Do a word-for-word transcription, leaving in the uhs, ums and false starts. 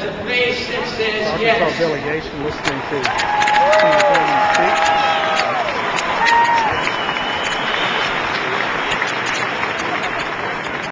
the face that says Arkansas yes. delegation listening to Senator Norman speak.